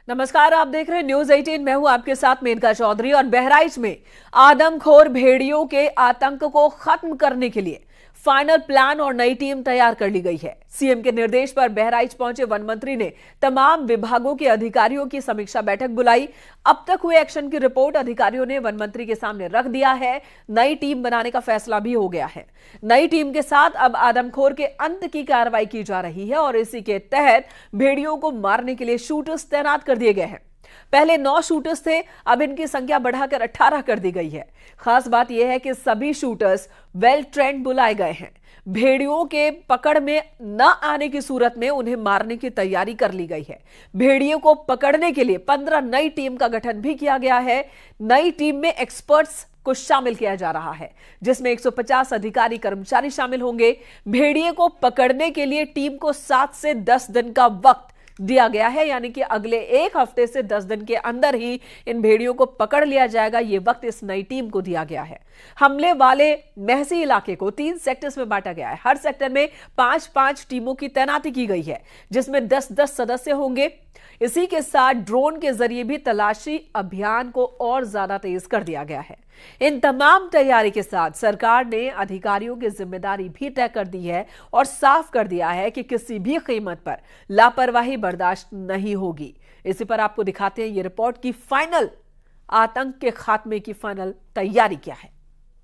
नमस्कार, आप देख रहे हैं न्यूज 18। मैं हूं आपके साथ मेनका चौधरी। और बहराइच में आदमखोर भेड़ियों के आतंक को खत्म करने के लिए फाइनल प्लान और नई टीम तैयार कर ली गई है। सीएम के निर्देश पर बहराइच पहुंचे वन मंत्री ने तमाम विभागों के अधिकारियों की समीक्षा बैठक बुलाई। अब तक हुए एक्शन की रिपोर्ट अधिकारियों ने वन मंत्री के सामने रख दिया है। नई टीम बनाने का फैसला भी हो गया है। नई टीम के साथ अब आदमखोर के अंत की कार्रवाई की जा रही है और इसी के तहत भेड़ियों को मारने के लिए शूटर्स तैनात कर दिए गए हैं। पहले 9 शूटर्स थे, अब इनकी संख्या बढ़ाकर 18 कर दी गई है। खास बात यह है कि सभी शूटर्स वेल ट्रेंड बुलाए गए हैं। भेड़ियों के पकड़ में न आने की सूरत में उन्हें मारने की तैयारी कर ली गई है। भेड़ियों को पकड़ने के लिए 15 नई टीम का गठन भी किया गया है। नई टीम में एक्सपर्ट्स को शामिल किया जा रहा है, जिसमें 150 अधिकारी कर्मचारी शामिल होंगे। भेड़िए को पकड़ने के लिए टीम को 7 से 10 दिन का वक्त दिया गया है, यानी कि अगले 1 हफ्ते से 10 दिन के अंदर ही इन भेड़ियों को पकड़ लिया जाएगा। यह वक्त इस नई टीम को दिया गया है। हमले वाले महसी इलाके को 3 सेक्टर्स में बांटा गया है। हर सेक्टर में 5-5 टीमों की तैनाती की गई है, जिसमें 10-10 सदस्य होंगे। इसी के साथ ड्रोन के जरिए भी तलाशी अभियान को और ज्यादा तेज कर दिया गया है। इन तमाम तैयारी के साथ सरकार ने अधिकारियों की जिम्मेदारी भी तय कर दी है और साफ कर दिया है कि किसी भी कीमत पर लापरवाही बर्दाश्त नहीं होगी। इसी पर आपको दिखाते हैं ये रिपोर्ट की फाइनल आतंक के खात्मे की फाइनल तैयारी क्या है।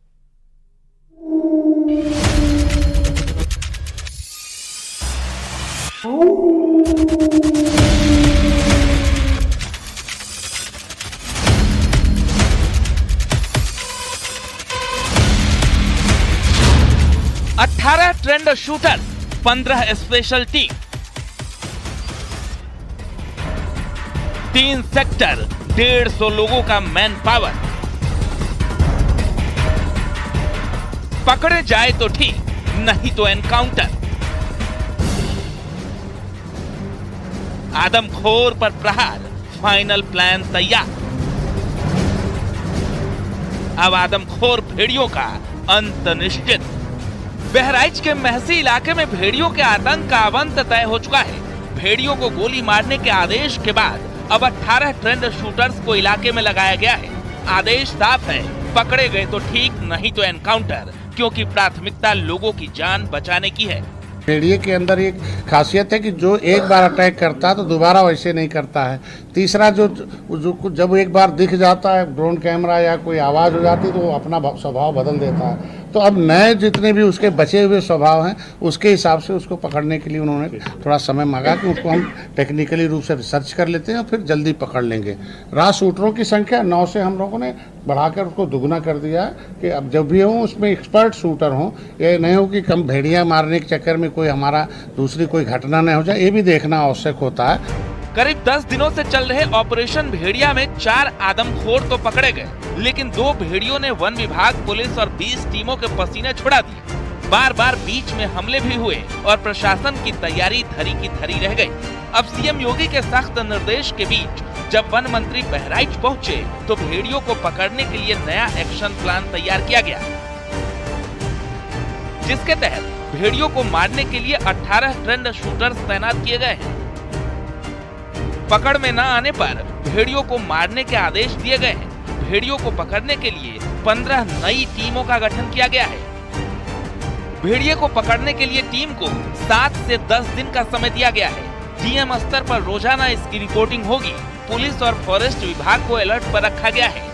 अठारह trained shooter, 15 special team, 3 sector, 150 लोगों का मैन पावर। पकड़े जाए तो ठीक, नहीं तो एनकाउंटर। आदमखोर पर प्रहार, फाइनल प्लान तैयार। अब आदमखोर भेड़ियों का अंत निश्चित। बहराइच के महसी इलाके में भेड़ियों के आतंक का अंत तय हो चुका है। भेड़ियों को गोली मारने के आदेश के बाद अब 18 ट्रेंड शूटर्स को इलाके में लगाया गया है। आदेश साफ है, पकड़े गए तो ठीक, नहीं तो एनकाउंटर, क्योंकि प्राथमिकता लोगों की जान बचाने की है। भेड़िए के अंदर एक खासियत है कि जो एक बार अटैक करता है तो दोबारा वैसे नहीं करता है। तीसरा जो जब एक बार दिख जाता है ड्रोन कैमरा या कोई आवाज़ हो जाती है तो वो अपना स्वभाव बदल देता है। तो अब नए जितने भी उसके बचे हुए स्वभाव हैं उसके हिसाब से उसको पकड़ने के लिए उन्होंने थोड़ा समय मांगा कि उसको हम टेक्निकली रूप से रिसर्च कर लेते हैं और फिर जल्दी पकड़ लेंगे। रहा शूटरों की संख्या 9 से हम लोगों ने बढ़ाकर उसको दुगना कर दिया है कि अब जब भी हों उसमें एक्सपर्ट शूटर हों। ये नहीं हो कि कम भेड़ियाँ मारने के चक्कर में कोई हमारा दूसरी कोई घटना न हो जाए, ये भी देखना आवश्यक होता है। करीब 10 दिनों से चल रहे ऑपरेशन भेड़िया में 4 आदमखोर तो पकड़े गए, लेकिन 2 भेड़ियों ने वन विभाग, पुलिस और 20 टीमों के पसीने छुड़ा दिए। बार बार बीच में हमले भी हुए और प्रशासन की तैयारी धरी की धरी रह गई। अब सीएम योगी के सख्त निर्देश के बीच जब वन मंत्री बहराइच पहुंचे तो भेड़ियों को पकड़ने के लिए नया एक्शन प्लान तैयार किया गया, जिसके तहत भेड़ियों को मारने के लिए 18 ट्रेंड शूटर्स तैनात किए गए हैं। पकड़ में न आने पर भेड़ियों को मारने के आदेश दिए गए हैं। भेड़ियों को पकड़ने के लिए 15 नई टीमों का गठन किया गया है। भेड़िए को पकड़ने के लिए टीम को 7 से 10 दिन का समय दिया गया है। डीएम स्तर पर रोजाना इसकी रिपोर्टिंग होगी। पुलिस और फॉरेस्ट विभाग को अलर्ट पर रखा गया है।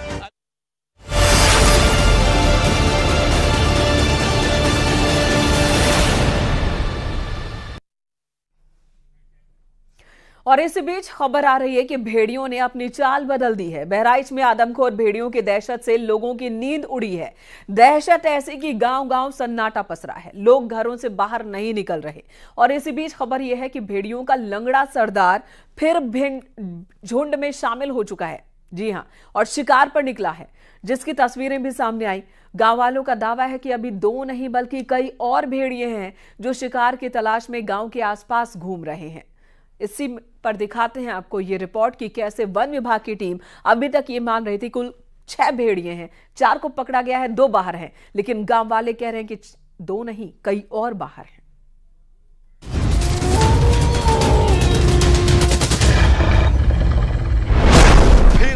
और इसी बीच खबर आ रही है कि भेड़ियों ने अपनी चाल बदल दी है। बहराइच में आदमखोर भेड़ियों की दहशत से लोगों की नींद उड़ी है। दहशत ऐसी कि गांव-गांव सन्नाटा पसरा है, लोग घरों से बाहर नहीं निकल रहे। और इसी बीच खबर यह है कि भेड़ियों का लंगड़ा सरदार फिर झुंड में शामिल हो चुका है। जी हां, और शिकार पर निकला है, जिसकी तस्वीरें भी सामने आई। गांव वालों का दावा है कि अभी 2 नहीं बल्कि कई और भेड़िए हैं जो शिकार की तलाश में गांव के आसपास घूम रहे हैं। इसी पर दिखाते हैं आपको ये रिपोर्ट कि कैसे वन विभाग की टीम अभी तक ये मान रही थी कुल 6 भेड़िए हैं, 4 को पकड़ा गया है, 2 बाहर हैं, लेकिन गांव वाले कह रहे हैं कि 2 नहीं कई और बाहर हैं।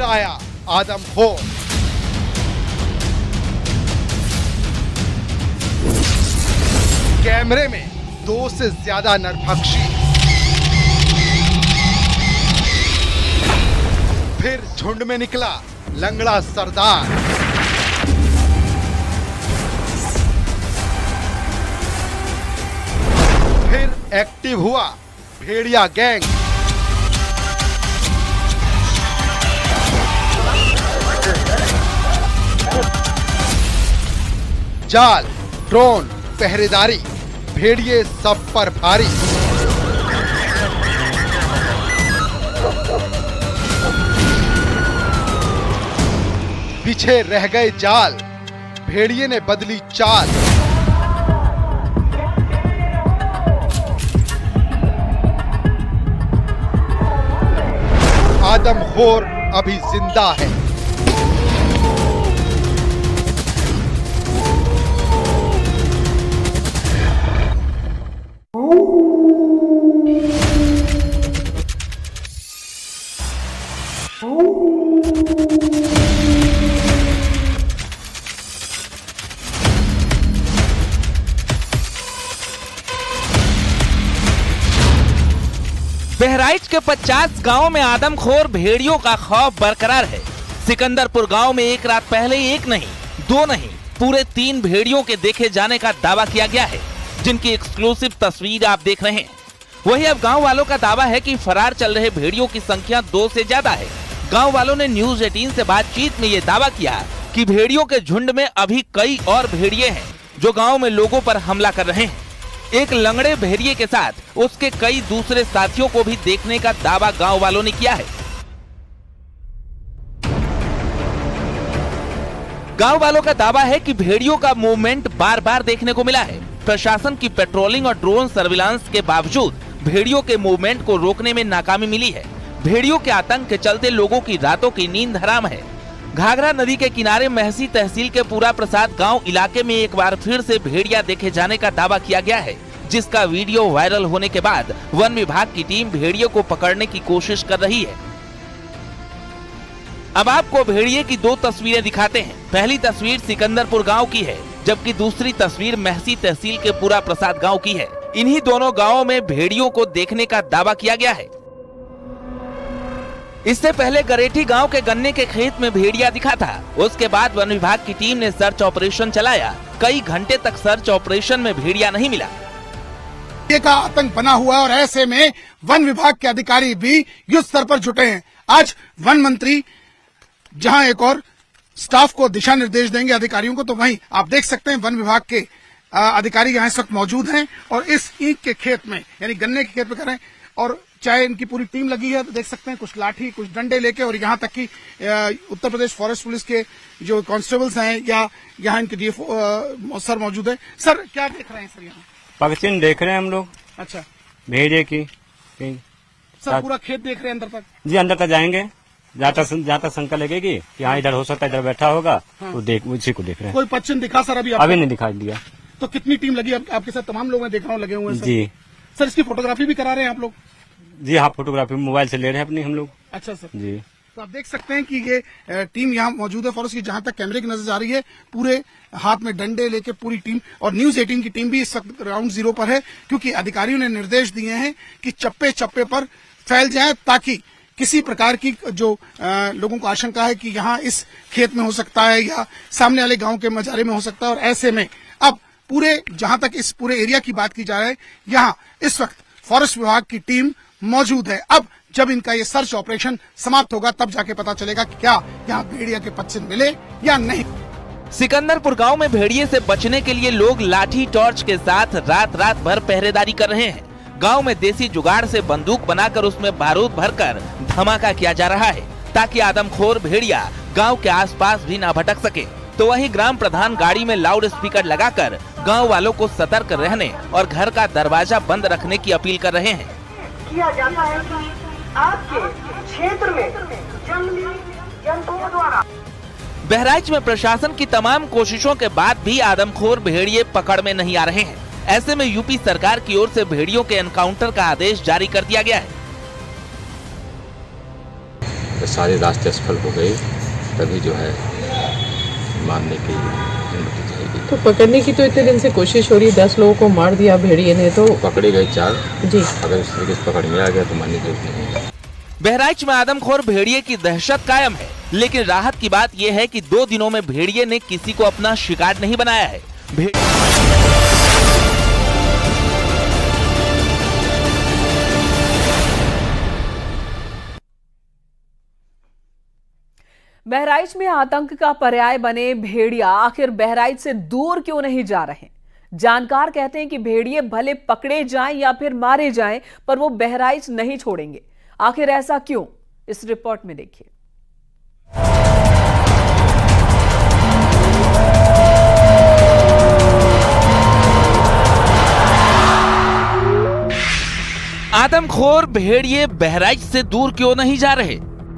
आया आदमखोर। कैमरे में 2 से ज्यादा नरभक्षी, फिर झुंड में निकला लंगड़ा सरदार। फिर एक्टिव हुआ भेड़िया गैंग। जाल, ड्रोन, पहरेदारी, भेड़िए सब पर भारी। पीछे रह गए जाल, भेड़िए ने बदली चाल। आदमखोर अभी जिंदा है। बहराइच के 50 गांवों में आदमखोर भेड़ियों का खौफ बरकरार है। सिकंदरपुर गांव में एक रात पहले एक नहीं, 2 नहीं, पूरे 3 भेड़ियों के देखे जाने का दावा किया गया है, जिनकी एक्सक्लूसिव तस्वीर आप देख रहे हैं। वहीं अब गांव वालों का दावा है कि फरार चल रहे भेड़ियों की संख्या 2 से ज्यादा है। गांव वालों ने न्यूज 18 से बातचीत में ये दावा किया कि भेड़ियों के झुंड में अभी कई और भेड़िए हैं जो गांव में लोगों पर हमला कर रहे हैं। एक लंगड़े भेड़िए के साथ उसके कई दूसरे साथियों को भी देखने का दावा गांव वालों ने किया है। गांव वालों का दावा है कि भेड़ियों का मूवमेंट बार बार देखने को मिला है। प्रशासन की पेट्रोलिंग और ड्रोन सर्विलांस के बावजूद भेड़ियों के मूवमेंट को रोकने में नाकामी मिली है। भेड़ियों के आतंक के चलते लोगों की रातों की नींद हराम है। घाघरा नदी के किनारे महसी तहसील के पूरा प्रसाद गांव इलाके में एक बार फिर से भेड़िया देखे जाने का दावा किया गया है, जिसका वीडियो वायरल होने के बाद वन विभाग की टीम भेड़ियों को पकड़ने की कोशिश कर रही है। अब आपको भेड़िए की 2 तस्वीरें दिखाते हैं। पहली तस्वीर सिकंदरपुर गांव की है, जबकि दूसरी तस्वीर महसी तहसील के पूरा प्रसाद गांव की है। इन्हीं दोनों गांवों में भेड़ियों को देखने का दावा किया गया है। इससे पहले गरेठी गांव के गन्ने के खेत में भेड़िया दिखा था। उसके बाद वन विभाग की टीम ने सर्च ऑपरेशन चलाया। कई घंटे तक सर्च ऑपरेशन में भेड़िया नहीं मिला। का आतंक बना हुआ है और ऐसे में वन विभाग के अधिकारी भी युद्ध स्तर पर जुटे हैं। आज वन मंत्री जहां एक और स्टाफ को दिशा निर्देश देंगे अधिकारियों को, तो वहीं आप देख सकते हैं वन विभाग के अधिकारी यहाँ इस वक्त मौजूद हैं और इस ईंट के खेत में यानी गन्ने के खेत में कर रहे हैं। और चाहे इनकी पूरी टीम लगी है तो देख सकते हैं कुछ लाठी कुछ डंडे लेके, और यहाँ तक कि उत्तर प्रदेश फॉरेस्ट पुलिस के जो कांस्टेबल्स हैं या यहाँ इनके डीएफओ सर मौजूद है। सर क्या देख रहे हैं सर यहाँ? पक्षी देख रहे हैं हम लोग। अच्छा, भेड़िए की सर पूरा खेत देख रहे हैं अंदर तक? जी अंदर तक जाएंगे, जहाँ तक शंका लगेगी कि हाँ इधर हो सकता है, इधर बैठा होगा। हाँ। तो उसी को देख रहे हैं। कोई पक्षी दिखा सर अभी? अभी नहीं दिखाई दिया। तो कितनी टीम लगी आपके साथ? तमाम लोग मैं देख रहा हूँ लगे हुए हैं जी। सर इसकी फोटोग्राफी भी करा रहे हैं आप लोग? जी हाँ, फोटोग्राफी मोबाइल से ले रहे हैं अपनी हम लोग। अच्छा सर जी। तो आप देख सकते हैं कि ये टीम यहाँ मौजूद है फॉरेस्ट की, जहां तक कैमरे की नजर आ रही है पूरे हाथ में डंडे लेके पूरी टीम, और न्यूज 18 की टीम भी इस वक्त राउंड 0 पर है, क्योंकि अधिकारियों ने निर्देश दिए हैं कि चप्पे चप्पे पर फैल जाए ताकि किसी प्रकार की जो लोगों को आशंका है कि यहाँ इस खेत में हो सकता है या सामने वाले गांव के मजारे में हो सकता है। और ऐसे में अब पूरे जहां तक इस पूरे एरिया की बात की जा रही है, यहाँ इस वक्त फॉरेस्ट विभाग की टीम मौजूद है। अब जब इनका ये सर्च ऑपरेशन समाप्त होगा तब जाके पता चलेगा कि क्या यहाँ भेड़िया के पक्षी मिले या नहीं। सिकंदरपुर गांव में भेड़िए से बचने के लिए लोग लाठी टॉर्च के साथ रात भर पहरेदारी कर रहे हैं। गांव में देसी जुगाड़ से बंदूक बनाकर उसमें बारूद भरकर धमाका किया जा रहा है ताकि आदमखोर भेड़िया गांव के आसपास भी न भटक सके। तो वहीं ग्राम प्रधान गाड़ी में लाउड स्पीकर लगाकर गांव वालों को सतर्क रहने और घर का दरवाजा बंद रखने की अपील कर रहे हैं। किया जाता है कि आपके क्षेत्र में जंगली जंतुओं द्वारा। बहराइच में प्रशासन की तमाम कोशिशों के बाद भी आदमखोर भेड़िए पकड़ में नहीं आ रहे हैं। ऐसे में यूपी सरकार की ओर से भेड़ियों के एनकाउंटर का आदेश जारी कर दिया गया है। सारे रास्ते असफल हो गए तभी जो है मारने की अनुमति चाहिए। तो पकड़ने की तो इतने दिन से कोशिश हो रही है, 10 लोगों को मार दिया भेड़िए ने, तो पकड़े गए 4 जी। अगर इस तरीके से पकड़ में आ गया तो मानने की जरूरत नहीं है। बहराइच में आदमखोर भेड़िए की दहशत कायम है, लेकिन राहत की बात यह है कि 2 दिनों में भेड़िए ने किसी को अपना शिकार नहीं बनाया है। बहराइच में आतंक का पर्याय बने भेड़िया आखिर बहराइच से दूर क्यों नहीं जा रहे? जानकार कहते हैं कि भेड़िए भले पकड़े जाएं या फिर मारे जाएं, पर वो बहराइच नहीं छोड़ेंगे। आखिर ऐसा क्यों? इस रिपोर्ट में देखिए। आदमखोर भेड़िए बहराइच से दूर क्यों नहीं जा रहे?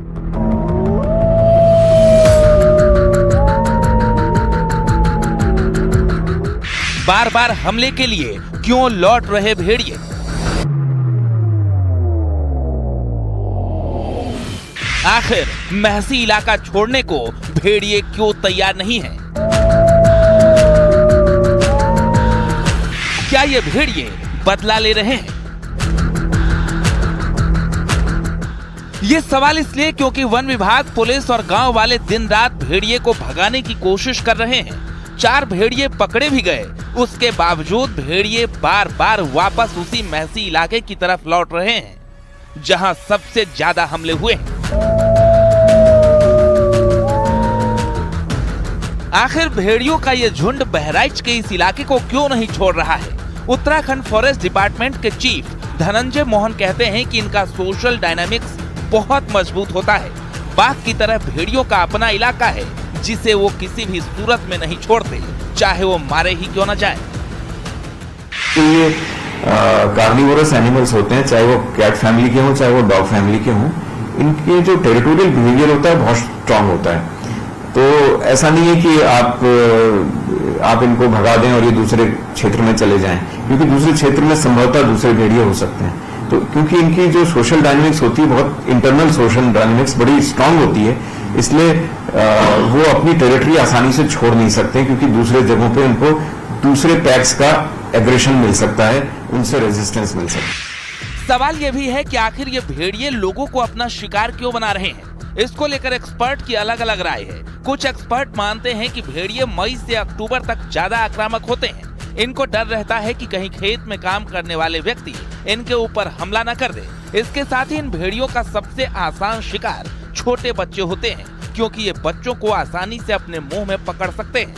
बार बार हमले के लिए क्यों लौट रहे भेड़िए? आखिर महसी इलाका छोड़ने को भेड़िए क्यों तैयार नहीं हैं? क्या ये भेड़िए बदला ले रहे हैं? ये सवाल इसलिए क्योंकि वन विभाग, पुलिस और गांव वाले दिन रात भेड़िए को भगाने की कोशिश कर रहे हैं। 4 भेड़िए पकड़े भी गए, उसके बावजूद भेड़िए बार बार वापस उसी महसी इलाके की तरफ लौट रहे हैं जहां सबसे ज्यादा हमले हुए हैं। आखिर भेड़ियों का ये झुंड बहराइच के इस इलाके को क्यों नहीं छोड़ रहा है? उत्तराखंड फॉरेस्ट डिपार्टमेंट के चीफ धनंजय मोहन कहते हैं कि इनका सोशल डायनामिक्स बहुत मजबूत होता है। बाघ की तरह भेड़ियों का अपना इलाका है जिसे वो किसी भी सूरत में नहीं छोड़ते, चाहे वो मारे ही क्यों न जाए। तो ये कार्निवोरस एनिमल्स होते हैं, चाहे वो कैट फैमिली के हों चाहे वो डॉग फैमिली के हों, इनके जो टेरिटोरियल बिहेवियर होता है बहुत स्ट्रांग होता है। तो ऐसा नहीं है कि आप इनको भगा दें और ये दूसरे क्षेत्र में चले जाएं, क्योंकि दूसरे क्षेत्र में संभवतः दूसरे भेड़िए हो सकते हैं। तो क्योंकि इनकी जो सोशल डायनामिक्स होती है, बहुत इंटरनल सोशल डायनामिक्स बड़ी स्ट्रांग होती है, इसलिए वो अपनी टेरिटरी आसानी से छोड़ नहीं सकते, क्योंकि दूसरे जगहों पे उनको दूसरे पैक्स का एग्रेशन मिल सकता है, उनसे रेजिस्टेंस मिल सकता है। सवाल ये भी है कि आखिर ये भेड़िए लोगों को अपना शिकार क्यों बना रहे हैं? इसको लेकर एक्सपर्ट की अलग अलग राय है। कुछ एक्सपर्ट मानते हैं कि भेड़िए मई से अक्टूबर तक ज्यादा आक्रामक होते हैं। इनको डर रहता है कि कहीं खेत में काम करने वाले व्यक्ति इनके ऊपर हमला न कर दे। इसके साथ ही इन भेड़ियों का सबसे आसान शिकार छोटे बच्चे होते हैं, क्योंकि ये बच्चों को आसानी से अपने मुंह में पकड़ सकते हैं।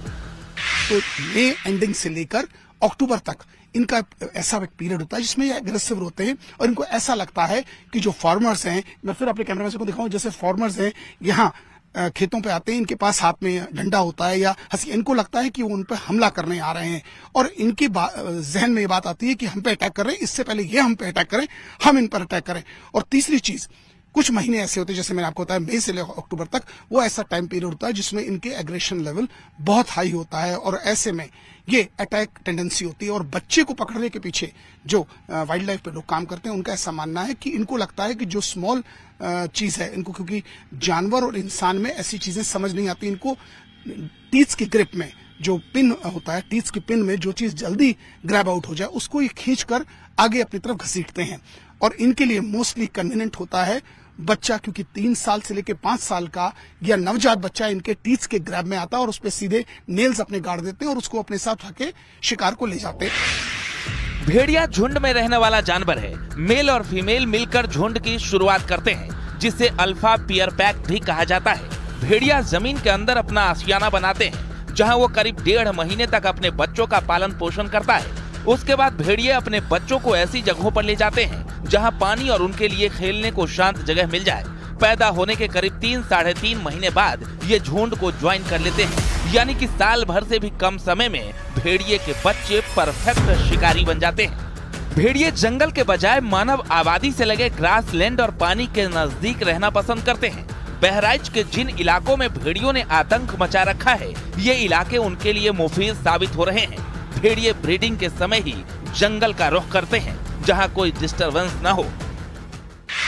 तो मई एंडिंग से लेकर अक्टूबर तक इनका ऐसा एक पीरियड होता है जिसमें ये एग्रेसिव होते हैं और इनको ऐसा लगता है कि जो फार्मर्स हैं, मैं फिर अपने कैमरामैन को दिखाऊं, जैसे फार्मर्स हैं यहाँ खेतों पे आते हैं, इनके पास हाथ में डंडा होता है या हंसी, इनको लगता है कि वो उन पर हमला करने आ रहे हैं और इनके जहन में ये बात आती है कि हम पे अटैक कर रहे हैं, इससे पहले ये हम पे अटैक करें, हम इन पर अटैक करें। और तीसरी चीज, कुछ महीने ऐसे होते हैं, जैसे मैंने आपको बताया मई से लेकर अक्टूबर तक, वो ऐसा टाइम पीरियड होता है जिसमें इनके एग्रेशन लेवल बहुत हाई होता है और ऐसे में ये अटैक टेंडेंसी होती है। और बच्चे को पकड़ने के पीछे जो वाइल्ड लाइफ पे लोग काम करते हैं, उनका ऐसा मानना है कि इनको लगता है कि जो स्मॉल चीज है, इनको क्योंकि जानवर और इंसान में ऐसी चीजें समझ नहीं आती, इनको टीथ की ग्रिप में जो पिन होता है, टीथ की पिन में जो चीज जल्दी ग्रैब आउट हो जाए उसको ये खींच कर आगे अपनी तरफ घसीटते हैं। और इनके लिए मोस्टली कन्वीनियंट होता है बच्चा, क्योंकि 3 साल से लेकर 5 साल का या नवजात बच्चा इनके टीथ के ग्रैब में आता है और उस पर सीधे नेल्स अपने गाड़ देते हैं और उसको अपने साथ उठा के शिकार को ले जाते हैं। भेड़िया झुंड में रहने वाला जानवर है। मेल और फीमेल मिलकर झुंड की शुरुआत करते हैं, जिसे अल्फा पेयर पैक भी कहा जाता है। भेड़िया जमीन के अंदर अपना आशियाना बनाते हैं, जहां वो करीब 1.5 महीने तक अपने बच्चों का पालन पोषण करता है। उसके बाद भेड़िए अपने बच्चों को ऐसी जगहों पर ले जाते हैं जहां पानी और उनके लिए खेलने को शांत जगह मिल जाए। पैदा होने के करीब 3-3.5 महीने बाद ये झुंड को ज्वाइन कर लेते हैं, यानी कि साल भर से भी कम समय में भेड़िए के बच्चे परफेक्ट शिकारी बन जाते हैं। भेड़िए जंगल के बजाय मानव आबादी से लगे ग्रासलैंड और पानी के नजदीक रहना पसंद करते हैं। बहराइच के जिन इलाकों में भेड़ियों ने आतंक मचा रखा है, ये इलाके उनके लिए मुफीद साबित हो रहे हैं। भेड़िए ब्रीडिंग के समय ही जंगल का रुख करते हैं, जहां कोई डिस्टरबेंस न हो।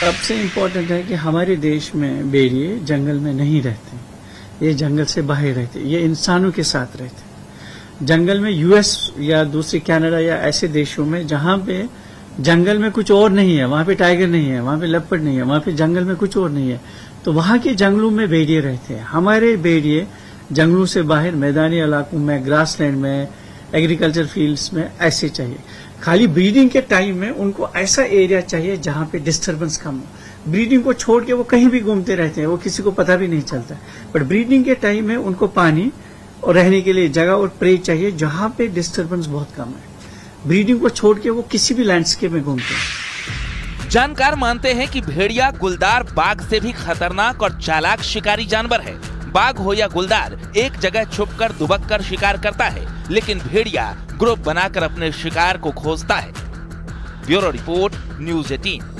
सबसे इम्पोर्टेंट है कि हमारे देश में भेड़िए जंगल में नहीं रहते, ये जंगल से बाहर रहते, ये इंसानों के साथ रहते। जंगल में यूएस या दूसरे कनाडा या ऐसे देशों में जहां पे जंगल में कुछ और नहीं है, वहां पे टाइगर नहीं है, वहां पे लेपर्ड नहीं है, वहां पे जंगल में कुछ और नहीं है, तो वहां के जंगलों में भेड़िए रहते हैं। हमारे भेड़िए जंगलों से बाहर मैदानी इलाकों में, ग्रासलैंड में, एग्रीकल्चर फील्ड्स में ऐसे चाहिए। खाली ब्रीडिंग के टाइम में उनको ऐसा एरिया चाहिए जहां पे डिस्टरबेंस कम हो। ब्रीडिंग को छोड़ के वो कहीं भी घूमते रहते हैं, वो किसी को पता भी नहीं चलता। बट ब्रीडिंग के टाइम में उनको पानी और रहने के लिए जगह और प्रे चाहिए जहां पे डिस्टरबेंस बहुत कम है। ब्रीडिंग को छोड़ के वो किसी भी लैंडस्केप में घूमते हैं। जानकार मानते हैं कि भेड़िया गुलदार बाघ से भी खतरनाक और चालाक शिकारी जानवर है। बाघ हो या गुलदार एक जगह छुपकर दुबक कर शिकार करता है, लेकिन भेड़िया ग्रुप बनाकर अपने शिकार को खोजता है। Bureau report, news 18।